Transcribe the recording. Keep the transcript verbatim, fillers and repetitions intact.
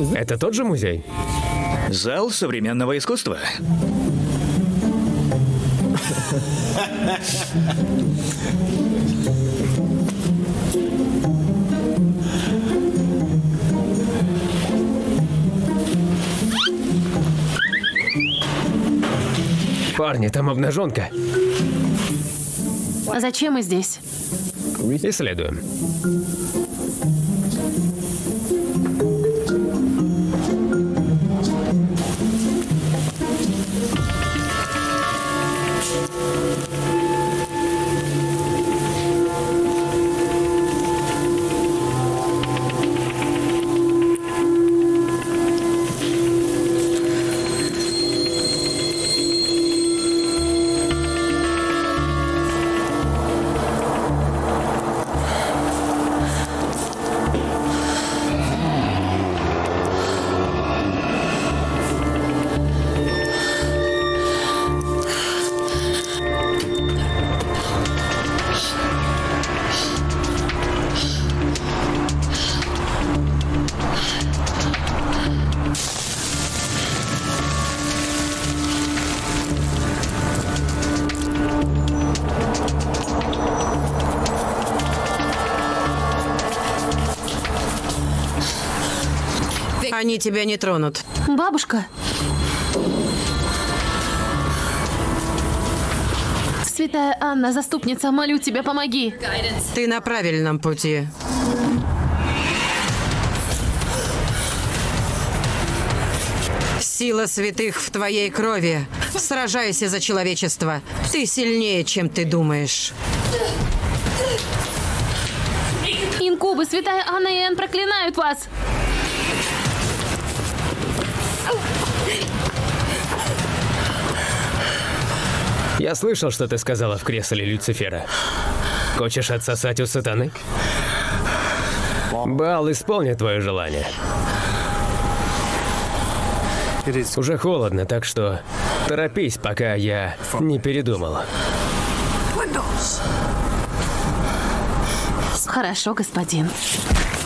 Это тот же музей? Зал современного искусства. Парни, там обнаженка. А зачем мы здесь? Исследуем. Они тебя не тронут. Бабушка. Святая Анна, заступница, молю тебя, помоги. Ты на правильном пути. Сила святых в твоей крови. Сражайся за человечество. Ты сильнее, чем ты думаешь. Инкубы, святая Анна и Энн проклинают вас. Я слышал, что ты сказала в кресле Люцифера. Хочешь отсосать у сатаны? Баал исполнит твое желание. Уже холодно, так что торопись, пока я не передумал. Хорошо, господин.